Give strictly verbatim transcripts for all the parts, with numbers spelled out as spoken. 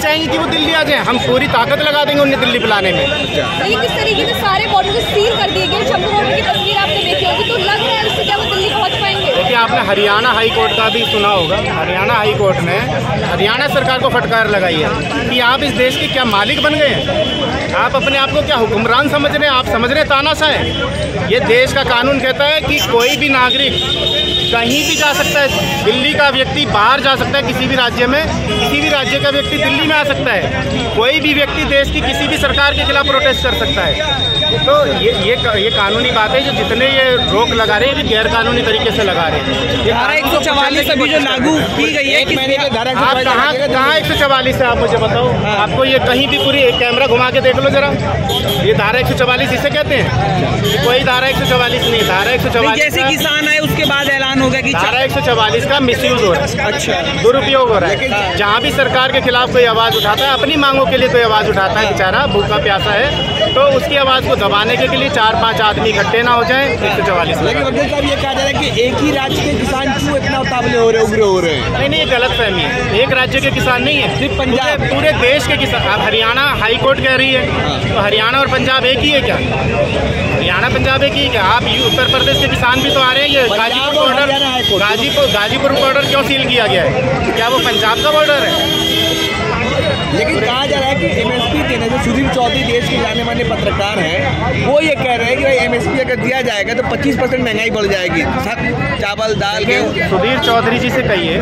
चाहेंगे कि वो दिल्ली आ जाए, हम पूरी ताकत लगा देंगे उन्हें दिल्ली बुलाने में। तो ये किस तरीके से सारे बॉर्डर को सील कर दिए गए, शंभू बॉर्डर की तस्वीर आपने देखी होगी, तो लग रहा है उससे क्या वो दिल्ली पहुँच पाएंगे? देखिए, आपने हरियाणा हाई कोर्ट का भी सुना होगा। हरियाणा हाई कोर्ट ने हरियाणा सरकार को फटकार लगाई है कि आप इस देश के क्या मालिक बन गए हैं, आप अपने आप को क्या हुक्मरान समझ रहे हैं, आप समझ रहे हैं तानाशाह है। ये देश का कानून कहता है कि कोई भी नागरिक कहीं भी जा सकता है, दिल्ली का व्यक्ति बाहर जा सकता है किसी भी राज्य में, किसी भी राज्य का व्यक्ति दिल्ली में आ सकता है, कोई भी व्यक्ति देश की किसी भी सरकार के खिलाफ प्रोटेस्ट कर सकता है। तो ये ये ये कानूनी बात है। जो जितने ये रोक लगा रहे हैं ये गैर कानूनी तरीके से लगा रहे हैं। धारा एक सौ चवालीस अभी जो लागू की गई है, एक महीने के धारा आप कहाँ कहाँ एक सौ चवालीस है, आप मुझे बताओ। हाँ। आपको ये कहीं भी पूरी कैमरा घुमा के देख लो जरा, ये धारा एक सौ चवालीस इसे कहते हैं। कोई धारा एक सौ चवालीस नहीं, धारा एक सौ चवालीस जैसे किसान आए उसके बाद ऐलान होगा कि धारा एक सौ चवालीस का मिसयूज हो रहा है, अच्छा दुरुपयोग हो रहा है। जहाँ भी सरकार के खिलाफ कोई आवाज़ उठाता है, अपनी मांगों के लिए कोई आवाज़ उठाता है, बेचारा भूखा प्यासा है, तो उसकी आवाज़ को दबाने के लिए चार पांच आदमी इकट्ठे ना हो जाए, एक सौ चवालीस। लेकिन वकील साहब ये कहा जा रहा है कि एक ही राज्य के किसान क्यों इतना उतावले हो रहे उग्र हो रहे हैं? नहीं नहीं, ये गलत फहमी है। एक राज्य के किसान नहीं है, सिर्फ पंजाब, पूरे देश के किसान। अब हरियाणा हाई कोर्ट कह रही है, तो हरियाणा और पंजाब एक ही है क्या? हरियाणा पंजाब एक ही क्या? आप उत्तर प्रदेश के किसान भी तो आ रहे हैं। ये गाजीपुर बॉर्डर, गाजीपुर गाजीपुर बॉर्डर क्यों सील किया गया है? क्या वो पंजाब का बॉर्डर है? लेकिन कहा जा रहा है कि एमएसपी देने से सुधीर चौधरी देश के जाने माने पत्रकार हैं, वो ये कह रहे हैं कि भाई एमएसपी अगर दिया जाएगा तो पच्चीस परसेंट महंगाई बढ़ जाएगी, सब चावल दाल गेहूं। सुधीर चौधरी जी से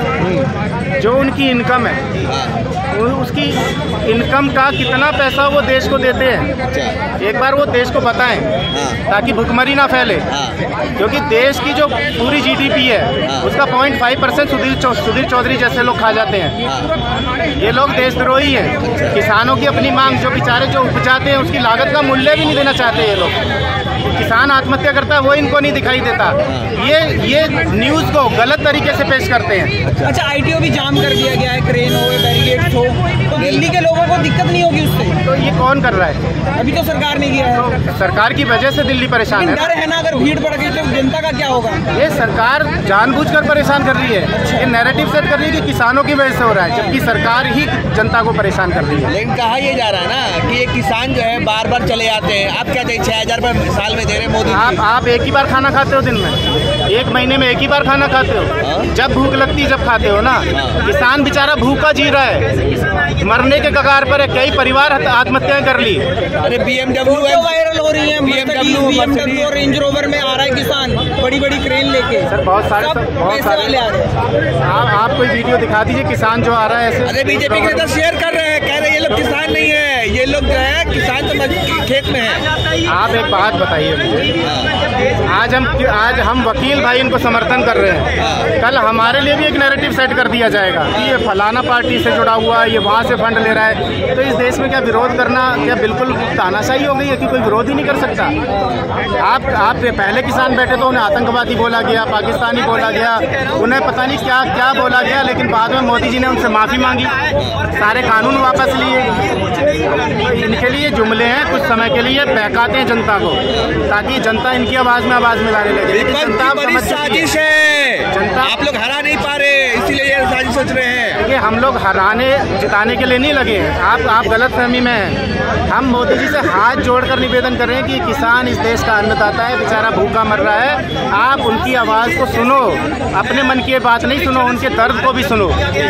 कहिए जो उनकी इनकम है, हाँ। उसकी इनकम का कितना पैसा वो देश को देते हैं, एक बार वो देश को बताएं, हाँ। ताकि भुखमरी ना फैले, हाँ। क्योंकि देश की जो पूरी जीडीपी है, हाँ। उसका पॉइंट फाइव परसेंट सुधीर चौ, सुधीर चौधरी जैसे लोग खा जाते हैं, हाँ। ये लोग देशद्रोही हैं। किसानों की अपनी मांग जो बेचारे जो उपजाते हैं उसकी लागत का मूल्य भी नहीं देना चाहते ये लोग। किसान आत्महत्या करता है वो इनको नहीं दिखाई देता। ये ये न्यूज़ को गलत तरीके से पेश करते हैं। अच्छा, आईटीओ भी जाम कर दिया गया है, क्रेन हो, बैरिकेड्स हो, तो दिल्ली के लोगों को दिक्कत नहीं होगी उससे? तो ये कौन कर रहा है? अभी तो सरकार ने किया है। तो सरकार की वजह से दिल्ली परेशान है। डर है ना, अगर भीड़ बढ़ गई तो जनता का क्या होगा? ये सरकार जानबूझकर परेशान कर रही है, ये नैरेटिव सेट कर रही है कि किसानों की वजह से हो रहा है, जबकि सरकार ही जनता को परेशान कर रही है। लेकिन कहा यह जा रहा है ना कि ये किसान जो है बार बार चले आते हैं। आप क्या छह हजार रुपये साल में दे रहे हैं मोदी? आप आप एक ही बार खाना खाते हो दिन में, एक महीने में एक ही बार खाना खाते हो, जब भूख लगती है जब खाते हो ना। किसान बेचारा भूखा जी रहा है, मरने के कगार पर है, कई परिवार आत्महत्याएं कर ली। अरे बीएमडब्ल्यू वायरल हो रही है, बीएमडब्ल्यू और रेंज रोवर में आ रहा है किसान, बड़ी बड़ी क्रेन लेके। सर बहुत सारे बहुत सारे आ रहे हैं। आप आप कोई वीडियो दिखा दीजिए किसान जो आ रहा है ऐसे। अरे बीजेपी के नेता शेयर कर रहे हैं, कह रहे हैं ये लोग किसान नहीं है, ये लोग जो है किसान तो खेत में है। आप एक बात बताइए मुझे, आज हम आज हम वकील भाई इनको समर्थन कर रहे हैं, कल हमारे लिए भी एक नैरेटिव सेट कर दिया जाएगा कि ये फलाना पार्टी से जुड़ा हुआ है, ये वहाँ से फंड ले रहा है। तो इस देश में क्या विरोध करना क्या बिल्कुल तानाशाही हो गई है कि कोई विरोध ही नहीं कर सकता? आप आप पहले किसान बैठे तो उन्हें आतंकवादी बोला गया, पाकिस्तानी बोला गया, उन्हें पता नहीं क्या क्या बोला गया, लेकिन बाद में मोदी जी ने उनसे माफ़ी मांगी, सारे कानून वापस लिए। इनके लिए जुमले हैं, कुछ समय के लिए बहकाते हैं जनता को, ताकि जनता इनकी आवाज़ में आवाज़ मिलाने लगे। जनता बड़ी साजिश है, जनता आप लोग हरा नहीं पा रहे, इसीलिए ये साजिश सोच रहे हैं। देखिए, हम लोग हराने जिताने के लिए नहीं लगे हैं, आप आप गलत फहमी में हैं। हम मोदी जी से हाथ जोड़कर निवेदन कर रहे हैं कि किसान इस देश का अन्नदाता है, बेचारा भूखा मर रहा है, आप उनकी आवाज़ को सुनो, अपने मन की बात नहीं सुनो, उनके दर्द को भी सुनो।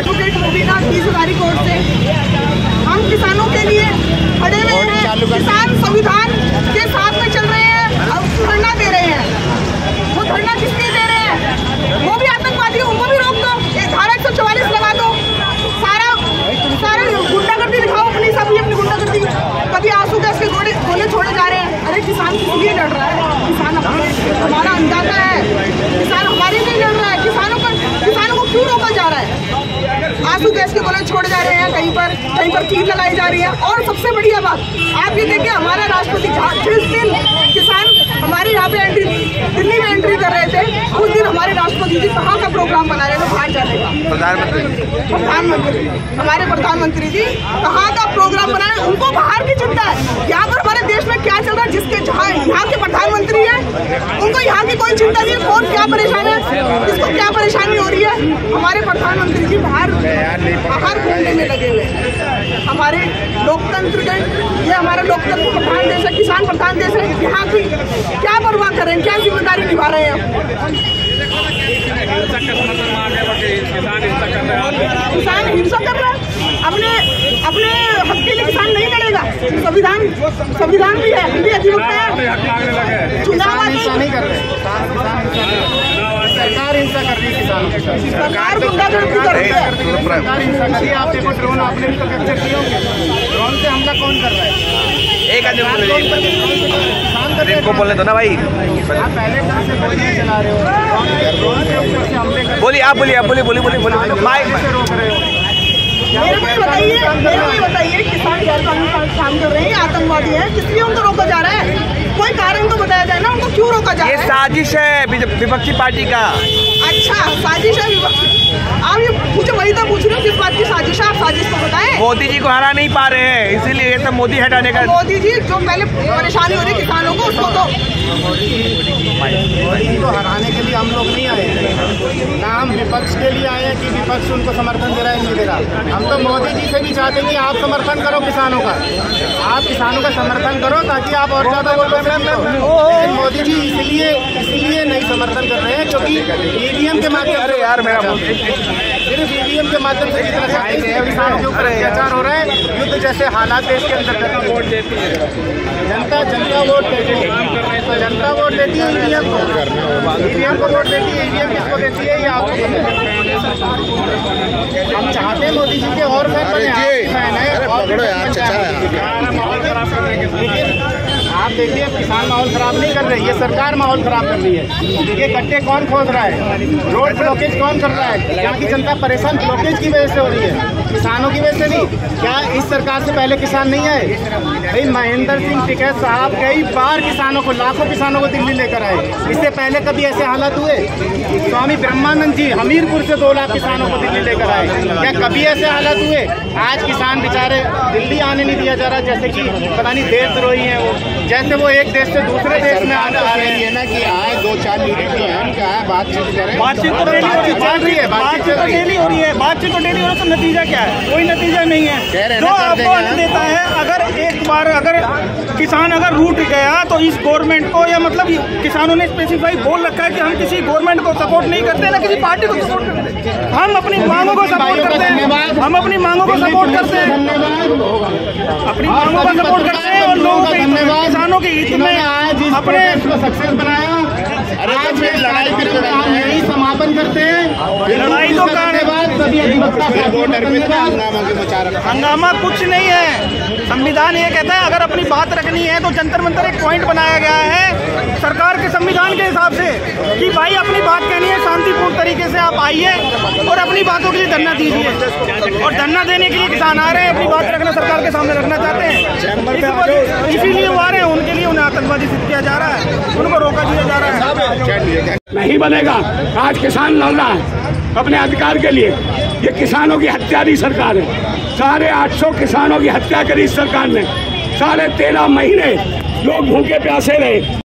हम किसानों के लिए खड़े हुए हैं, किसान संविधान के साथ में चल रहे हैं, अब धरना दे रहे हैं। वो धरना किसके दे रहे हैं? वो भी आतंकवादी, उनको भी रोक दो, धारा एक सौ चौवालीस लगा दो, सारा सारे गुंडागर्दी दिखाओ, अपनी सभी अपनी गुंडागर्दी। कभी आंसू गैस के गोले गोले छोड़े जा रहे हैं। अरे किसान किस लिए लड़ रहा है? किसान हमारा अन्नदाता है, किसान हमारे लिए लड़ रहा है। किसानों पर किसानों को क्यों रोका जा रहा है? आंसू गैस के गोले छोड़े जा रहे हैं, कहीं पर कहीं पर तीर लगाई जा रही है। और सबसे बढ़िया बात आप ये देखिए, हमारा राष्ट्रपति जिस दिन किसान हमारे यहाँ पे एंट्री दिल्ली में एंट्री कर रहे थे, उस दिन हमारे राष्ट्रपति जी कहाँ का प्रोग्राम बना रहे थे बाहर जाने का? प्रधानमंत्री प्रधानमंत्री हमारे प्रधानमंत्री जी कहाँ का प्रोग्राम बना रहे? उनको बाहर की चिंता है, यहाँ पर हमारे देश में क्या चल रहा है। जिसके जहाँ यहाँ के प्रधानमंत्री है उनको यहाँ की कोई चिंता नहीं है, कौन क्या परेशान है। इसको क्या परेशानी हो रही है? हमारे प्रधानमंत्री जी बाहर बाहर घूमने में लगे हुए हैं। हमारे लोकतंत्र के ये हमारा लोकतंत्र प्रधान देश है, किसान प्रधान देश है। यहाँ की क्या परवाह कर रहे हैं, क्या जिम्मेदारी निभा रहे हैं? किसान हिंसा कर रहा है, अपने अपने हक के लिए किसान नहीं लड़ेगा। संविधान संविधान भी है, हम भी अधिवक्ता है। चुनाव नहीं कर रहे, सरकार हिंसा कर रही है किसानों के साथ। सरकार गुंडागर्दी कर रही है, सरकार हिंसा कर रही है। आप देखो ड्रोन आपने भी तो कैप्चर किए होंगे, ड्रोन से हमला कौन कर रहा है? एक आदमी इनको बोलने दो ना भाई। आप पहले कहाँ से गोलियां चला रहे हो, ड्रोन से ऊपर से हमले कर, बोलिए आप बोलिए आप बोलिए बोलिए बोलिए बोलिए माइक से रोक रहे हो। मेरे को ये बताइए मेरे को ये बताइए किसान गैर कानूनी काम कर रहे हैं, आतंकवादी हैं, किस लिए उनको रोका जा रहा है? कोई कारण तो बताया जाए ना, उनको क्यों रोका जा रहा है? ये साजिश है विपक्षी पार्टी का। अच्छा, साजिश है विपक्षी। आप ये मुझे वही तो पूछ रहे हो किस बात की साजिश है, आप साजिश तो बताएं। मोदी जी को हरा नहीं पा रहे हैं, इसीलिए ये सब मोदी हटाने का। मोदी जी जो पहले परेशानी हो रही है किसानों को, उसको तो मोदी को हराने के लिए हम लोग नहीं आए, ना हम विपक्ष के लिए आए हैं कि विपक्ष उनको समर्थन दे रहा है नहीं दे रहा। हम तो मोदी जी से भी चाहते हैं कि आप समर्थन करो किसानों का, आप किसानों का समर्थन करो ताकि आप और ज्यादा वोट ले। लेकिन मोदी जी इसलिए इसलिए नहीं समर्थन कर रहे हैं क्योंकि ईवीएम के माध्यम से, यार मेरा सिर्फ ईवीएम के माध्यम से जितना चाहते हैं किसानों के ऊपर अत्याचार हो रहा है, युद्ध जैसे हालात देश के अंदर वोट देती है जनता, जनता वोट देती है, तो जनता वोट देती है ईवीएम को, ईवीएम को वोट देती है। ईवीएम किसको देती है ये आपको पता है। हम चाहते हैं मोदी जी के और फैन बने, फैन है, लेकिन आप देखिए किसान माहौल खराब नहीं कर रहे, ये सरकार माहौल खराब कर रही है। ये गड्ढे कौन खोद रहा है, रोड ब्लॉकेज कौन कर रहा है? यहाँ की जनता परेशान ब्लॉकेज की वजह से हो रही है, किसानों की वजह से नहीं। क्या इस सरकार से पहले किसान नहीं आए? भाई महेंद्र सिंह टिकैत साहब कई बार किसानों को, लाखों किसानों को दिल्ली लेकर आए। इससे पहले कभी ऐसे हालात हुए? स्वामी ब्रह्मानंद जी हमीरपुर से दो लाख किसानों को दिल्ली लेकर आए, क्या कभी ऐसे हालात हुए? आज किसान बेचारे दिल्ली आने नहीं दिया जा रहा, जैसे कि पता नहीं देशद्रोही है वो, जैसे वो एक देश से दूसरे देश में आने आ रही है ना कि आए दो चार लीडर जो है क्या है बातचीत करें। बातचीत तो डेली हो रही है, बातचीत तो डेली हो रही है, बातचीत तो डेली हो रही है, तो नतीजा क्या है? कोई नतीजा नहीं है। जो आपको अंत देता है, अगर एक बार अगर किसान अगर रूठ गया तो इस गवर्नमेंट को, या मतलब किसानों ने स्पेसिफाई बोल रखा है कि हम किसी गवर्नमेंट को सपोर्ट नहीं करते, ना किसी पार्टी को सपोर्ट करते, हम अपनी मांगों को सपोर्ट करते हैं, हम अपनी मांगों को सपोर्ट करते हैं, अपनी मांगों को सपोर्ट करते हैं और लोगों के किसानों के हित में अपने सक्सेस बनाया। आज लड़ाई करके हम यही समापन करते हैं। लड़ाई तो हंगामा कुछ नहीं है। संविधान ये कहता है अगर अपनी बात रखनी है तो जंतर मंतर एक पॉइंट बनाया गया है सरकार के संविधान के हिसाब से कि भाई अपनी बात कहनी है शांतिपूर्ण तरीके से, आप आइए और अपनी बातों के लिए धरना दीजिए। और धरना देने के लिए किसान आ रहे हैं, अपनी बात रखना सरकार के सामने रखना चाहते हैं, इसीलिए वो आ रहे हैं। उनके लिए उन्हें आतंकवादी सिद्ध किया जा रहा है, उनको रोका दिया जा रहा है। नहीं बनेगा। आज किसान लड़ रहा है अपने अधिकार के लिए। ये किसानों की हत्यारी सरकार है। साढ़े आठ सौ किसानों की हत्या करी इस सरकार ने। साढ़े तेरह महीने लोग भूखे प्यासे रहे।